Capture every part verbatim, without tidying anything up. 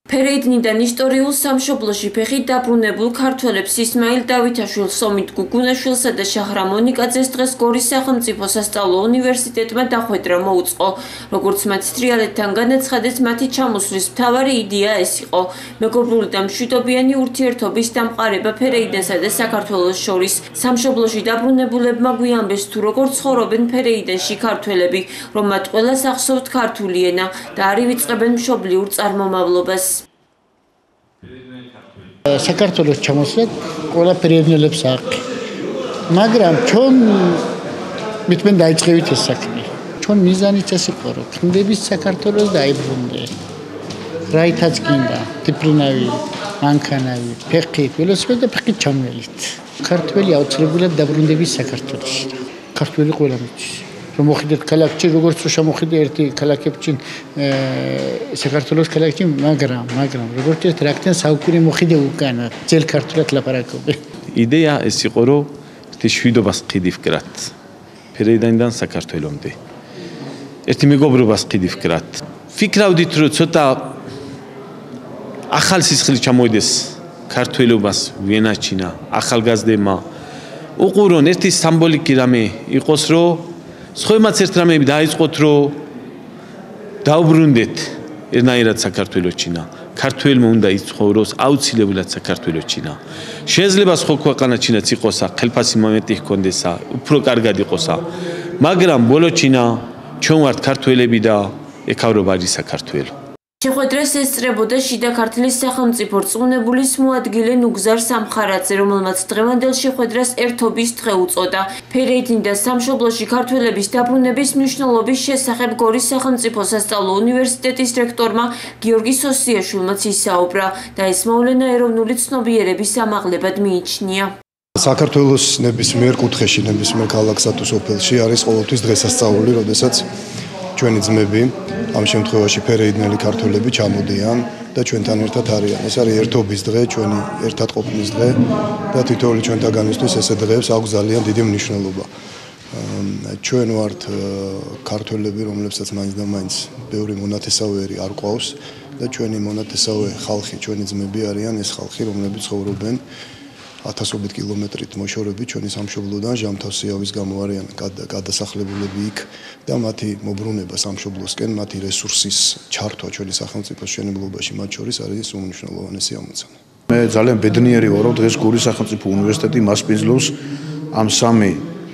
ფერეიდნიდან ისტორიულ სამშობლოში ფეხით დაბრუნებულ ქართველებს ისმაილ დავითაშვილს, სომით გუგუნაშვილსა და შაჰრამ მონიკაძეს დღეს გორის სახელმწიფო სასწავლო უნივერსიტეტმა დახვედრა მოუწყო. როგორც მათ თრიალეთთან განაცხადეს, მათი ჩამოსვლის მთავარი იდეა ეს იყო. მეგობრული და მშვიდობიანი ურთიერთობის დამყარება ფერეიდნსა და საქართველოს შორის. სამშობლოში დაბრუნებულებმა გვიამბეს თუ როგორ ცხოვრობენ ფერეიდნში ქართველები, რომ მათ ყველას ახსოვთ ქართული ენა და არ ივიწყებენ მშობლიურ წარმომავლობას. საქართველოს ჩამოსვლად ყველა ფერეიდნელებს აქვს. მაგრამ ჩვენ მithმენ დაიწყევით ეს საქმე. ჩვენ მიზანიც ეს იყო, რომ გუნდების საქართველოს დაიბრუნდე. რაითაც გინდა, დიფრინავი, მანქანავი, ფეხით, ველოსიპედით და ფეხით ჩამოველით. ქართველი აუცილებლად დაბრუნდების საქართველოში. ქართველი ყველა მიჩის. რომ მოხიდეთ ქალაქში, როგორც შემოხიდე ერთი ქალაქებში საქართველოს ქალაქში, მაგრამ, მაგრამ როგორც ეს რაკეთენ საუკუნე მოხიდე უკანა, ძელ ქართულად ლაპარაკობენ. იდეა ეს იყო, რომ ერთი შვიდობას ყიდი ვკრათ. ფერეიდნიდან საქართველომდე. ერთი მეგობრობას ყიდი ვკრათ. ფიქრავდით, რომ ცოტა ახალ სისხლი ჩამოიდეს ქართველობას ვენაჩინა, ახალგაზრდებმა. უყურონ ერთი სიმბოლიკი რამე იყოს, რომ სხვებმაც ერთ რამეები დაიწყოთ, რომ დაუბრუნდეთ ერთნაირად საქართველოჩინა. ქართველმა უნდა იცხოვროს აუცილებლად საქართველოჩინა. შეიძლება სხვა ქვეყანაჩინაც იყოსა, ხელფასი მომენტი ჰქონდესა, უფრო კარგად იყოსა. მაგრამ ბოლოჩინა ჩვენ ვართ ქართველები და ეკავრო ბაჟი საქართველო. შეხვედრას ესწრებოდა შიდა ქართლის სახელმწიფო რწმუნებულის მოადგილე ნუგზარ სამხარაძე, რომელმაც დღევანდელ შეხვედრას ერთობის დღე უწოდა. ფერეიდნიდან სამშობლოში ქართველების დაბრუნების მნიშვნელობის შესახებ გორის სახელმწიფო სასწავლო უნივერსიტეტის რექტორმა გიორგი სოსიაშვილმაც ისაუბრა და ეს მოვლენა ეროვნული ცნობიერების ამაღლებად მიიჩნია. საქართველოს ნებისმიერ კუთხეში, ნებისმიერ ქალაქსა თუ სოფელში არის ყოველთვის დღესასწაული, როდესაც ჩვენი ძმები, ამ შემთხვევაში ფერეიდნელი ქართველები ჩამოდიან და ჩვენთან ერთად არიან. ეს არის ერთობის დღე, ჩვენი ერთად ყოფნის დღე და თითოეული ჩვენთაგანისთვის ესე დღეებს აქვს ძალიან დიდი მნიშვნელობა. ჩვენ ვართ ქართველები, რომლებსაც მაინც და მაინც ბევრი მონათესავერი არ ყავს და ჩვენი მონათესავე ხალხი, ჩვენი ძმები არიან ეს ხალხი, რომლებიც ცხოვრობენ ათასობით კილომეტრით მოშორებით ჩვენი სამშობლოდან ჟამთავსიავის გამო არიან გადასახლებულები იქ და მათი მობრუნება სამშობლოსკენ, მათი რესურსის ჩართვა ჩვენი სახელმწიფოს მშენებლობაში მათ შორის არის უმნიშვნელოვანესი ამოცანა. მე ძალიან ბედნიერი ვარ, რომ დღეს გორის სახელმწიფო უნივერსიტეტი მასპინძლობს ამ სამი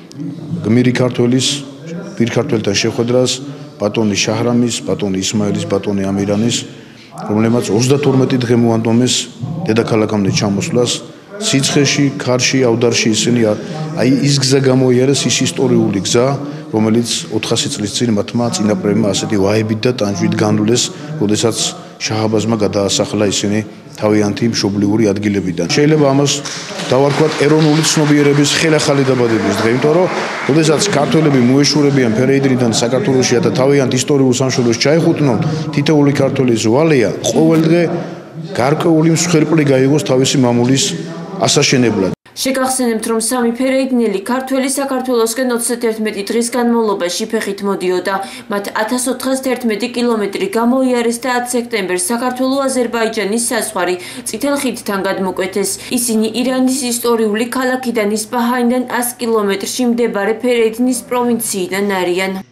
გმირი ქართველის, პირ ქართველთან შეხვედრას, ბატონი შაჰრამის, ბატონი ისმაილის, ბატონი ამირანის, რომლებმაც ოცდათორმეტი დღე მოანდომეს დედაქალაქამდე ჩამოსვლას. სიცხეში, ქარში, ავდარში ისინი აი ის გზა გამოიარეს, ის ისტორიული გზა, რომელიც ოთხასი წლის წინ მათმა წინაპრებმა ასეთი ვაებით და ტანჯვით განვლეს, როდესაც შაჰაბაზმა გადაასახლა ისინი თავიანთი მშობლიური ადგილებიდან. შეიძლება ამას დავარქვათ ეროვნული ცნობიერების ხელახალი დაბადების დღე, იმიტომ რომ როდესაც ქართველები მოეშურებიან ფერეიდნიდან საქართველოში და თავიანთ ისტორიულ სამშობლოში ჩაიხუტნონ, თითოეული ქართველის ვალია ყოველ დღე გარკვეული მსხვერპლი გაიგოს თავისი მამულის ასაშენებლად. შეგახსენებთ, რომ სამი ფერეიდნელი ქართველი საქართველოსკენ ოცდაერთმეტი დღის განმავლობაში ფეხით მოდიოდა. მათ ათას ოთხას თერთმეტი კილომეტრი გამოიარეს და ათი სექტემბერს საქართველო-აზერბაიჯანის საზღვარი წითელ ხიდთან გადმოკვეთეს. ისინი ირანის ისტორიული ქალაქიდან ისპაჰანიდან ას კილომეტრში მდებარე ფერეიდნის პროვინციიდან არიან.